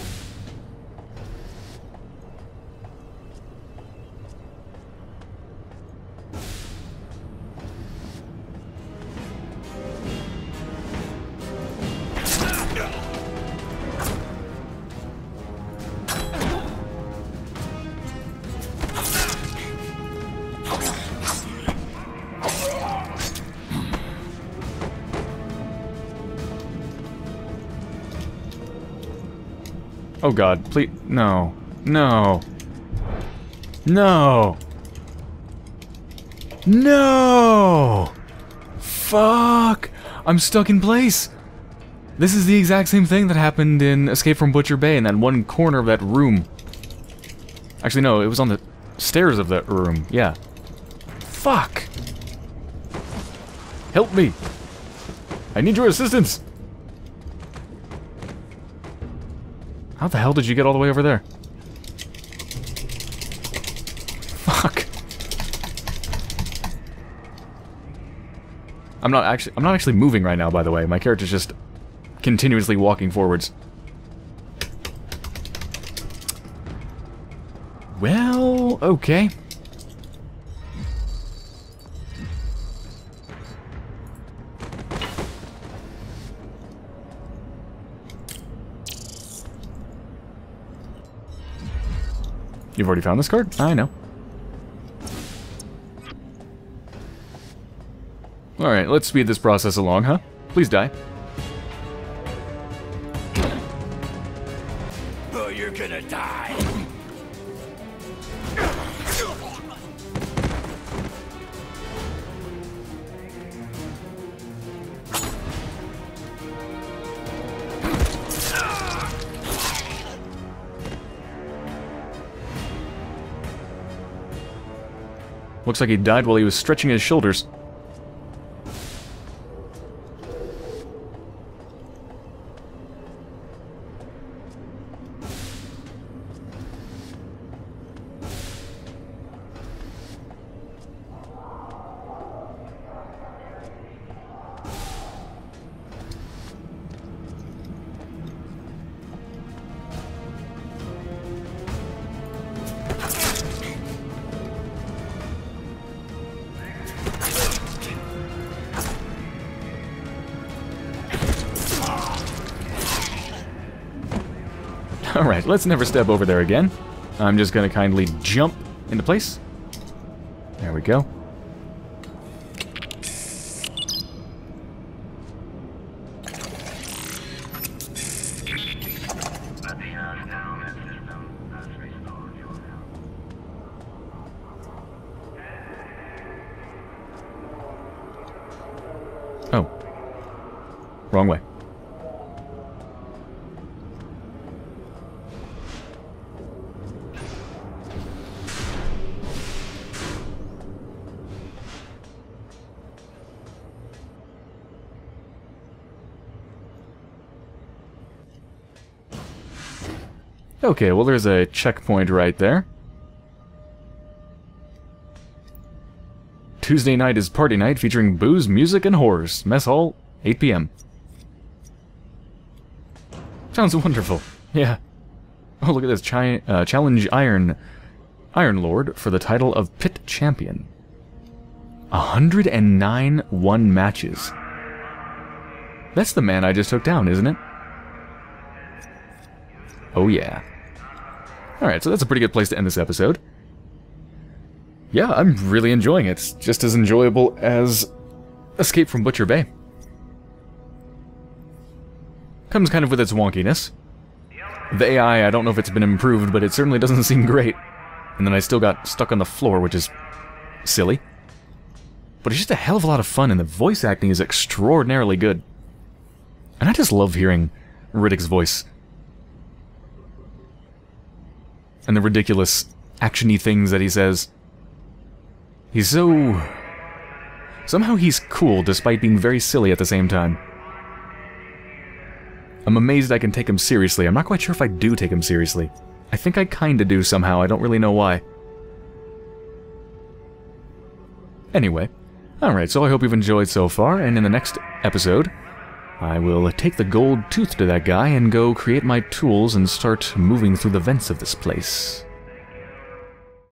Oh god, please, no, no, no, no, fuck, I'm stuck in place. This is the exact same thing that happened in Escape from Butcher Bay in that one corner of that room. Actually, no, it was on the stairs of that room, yeah. Fuck. Help me. I need your assistance. How the hell did you get all the way over there? Fuck. I'm not actually I'm not actually moving right now, by the way. My character's just continuously walking forwards. Well, okay. You've already found this card? I know. Alright, let's speed this process along, huh? Please die. Oh, you're gonna die. Looks like he died while he was stretching his shoulders. Alright, let's never step over there again. I'm just gonna kindly jump into place. There we go. Oh. Wrong way. Okay, well there's a checkpoint right there. Tuesday night is party night featuring booze, music, and horrors. Mess hall, eight p m Sounds wonderful. Yeah. Oh, look at this. Chi uh, challenge Iron Iron Lord for the title of Pit Champion. one hundred nine won matches. That's the man I just took down, isn't it? Oh, yeah. Alright, so that's a pretty good place to end this episode. Yeah, I'm really enjoying it. It's just as enjoyable as Escape from Butcher Bay. Comes kind of with its wonkiness. The A I, I don't know if it's been improved, but it certainly doesn't seem great. And then I still got stuck on the floor, which is silly. But it's just a hell of a lot of fun, and the voice acting is extraordinarily good. And I just love hearing Riddick's voice. And the ridiculous, action-y things that he says. He's so... Somehow he's cool, despite being very silly at the same time. I'm amazed I can take him seriously. I'm not quite sure if I do take him seriously. I think I kinda do somehow, I don't really know why. Anyway, alright, so I hope you've enjoyed so far, and in the next episode, I will take the gold tooth to that guy and go create my tools and start moving through the vents of this place.